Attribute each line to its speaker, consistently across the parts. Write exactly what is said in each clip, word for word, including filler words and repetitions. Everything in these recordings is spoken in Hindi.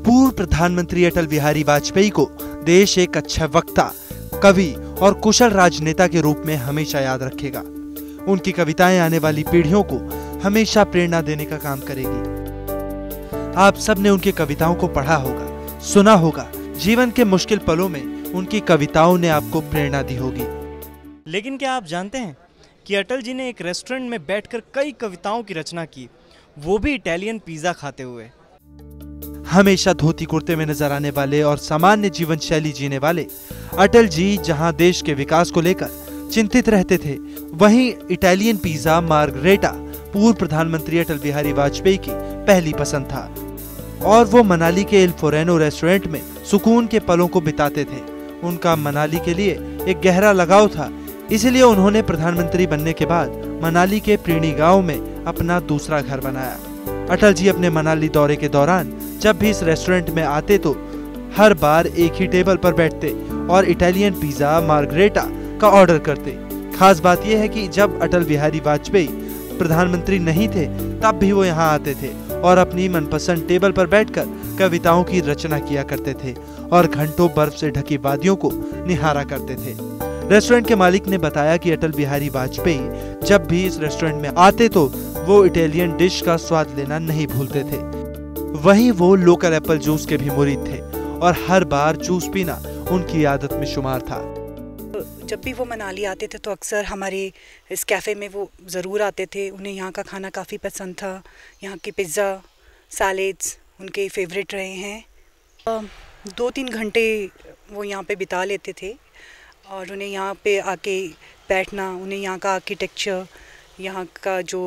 Speaker 1: पूर्व प्रधानमंत्री अटल बिहारी वाजपेयी को देश एक अच्छा वक्ता, कवि और कुशल राजनेता के रूप में हमेशा याद रखेगा। उनकी कविताएं आने वाली पीढ़ियों को हमेशा प्रेरणा देने का काम करेगी। आप सबने उनकी कविताओं को पढ़ा होगा, सुना होगा। जीवन के मुश्किल पलों में उनकी कविताओं ने आपको प्रेरणा दी होगी।
Speaker 2: लेकिन क्या आप जानते हैं कि अटल जी ने एक रेस्टोरेंट में बैठकर कई कविताओं की रचना की, वो भी इटालियन पिज्जा खाते हुए।
Speaker 1: हमेशा धोती कुर्ते में नजर आने वाले और सामान्य जीवन शैली जीने वाले अटल जी जहां देश के विकास को लेकर चिंतित रहते थे, वहीं इटालियन पिज्जा मार्गरेटा पूर्व प्रधानमंत्री अटल बिहारी वाजपेयी की पहली पसंद था और वो मनाली के इल फोरेनो रेस्टोरेंट में सुकून के पलों को बिताते थे। उनका मनाली के लिए एक गहरा लगाव था, इसलिए उन्होंने प्रधानमंत्री बनने के बाद मनाली के प्रीणी गांव में अपना दूसरा घर बनाया। अटल जी अपने मनाली दौरे के दौरान जब भी इस रेस्टोरेंट में आते तो हर बार एक ही टेबल पर बैठते और इटालियन पिज्जा मार्गरेटा का ऑर्डर करते। खास बात यह है कि जब अटल बिहारी वाजपेयी प्रधानमंत्री नहीं थे तब भी वो यहाँ आते थे और अपनी मनपसंद टेबल पर बैठकर कविताओं की रचना किया करते थे और घंटों बर्फ से ढकी वादियों को निहारा करते थे। रेस्टोरेंट के मालिक ने बताया कि अटल बिहारी वाजपेयी जब भी इस रेस्टोरेंट में आते तो वो इटालियन डिश का स्वाद लेना नहीं भूलते थे। वहीं वो लोकल एप्पल जूस के भी मुरीद थे और हर बार जूस पीना उनकी आदत में शुमार था।
Speaker 3: जब भी वो मनाली आते थे तो अक्सर हमारे इस कैफ़े में वो ज़रूर आते थे। उन्हें यहाँ का खाना काफ़ी पसंद था। यहाँ के पिज़्ज़ा, सैलेड्स उनके फेवरेट रहे हैं। दो तीन घंटे वो यहाँ पे बिता लेते थे और उन्हें यहाँ पे आके बैठना, उन्हें यहाँ का आर्किटेक्चर, यहाँ का जो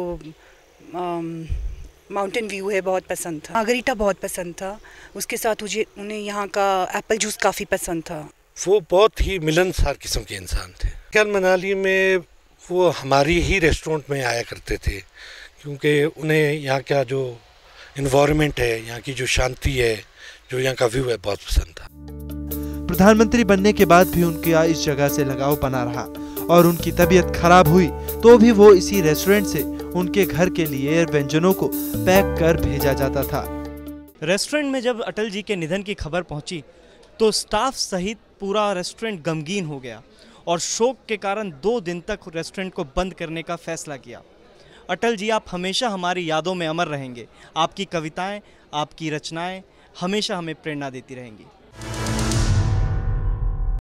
Speaker 3: माउंटेन व्यू है बहुत पसंद था। मार्गरीटा बहुत पसंद था। उसके साथ मुझे उन्हें यहाँ का एप्पल जूस काफ़ी पसंद था।
Speaker 4: वो बहुत ही मिलनसार किस्म के इंसान थे। क्या मनाली में वो हमारी ही रेस्टोरेंट में आया करते थे क्योंकि उन्हें यहाँ का जो इन्वायरमेंट है, यहाँ की जो शांति है, जो यहाँ का व्यू है, बहुत पसंद था।
Speaker 1: प्रधानमंत्री बनने के बाद भी उनका इस जगह से लगाव बना रहा और उनकी तबीयत खराब हुई तो भी वो इसी रेस्टोरेंट से उनके घर के लिए व्यंजनों को पैक कर भेजा जाता था।
Speaker 2: रेस्टोरेंट में जब अटल जी के निधन की खबर पहुंची तो स्टाफ सहित पूरा रेस्टोरेंट गमगीन हो गया और शोक के कारण दो दिन तक रेस्टोरेंट को बंद करने का फैसला किया। अटल जी, आप हमेशा हमारी यादों में अमर रहेंगे। आपकी कविताएं, आपकी रचनाएं हमेशा हमें प्रेरणा देती रहेंगी।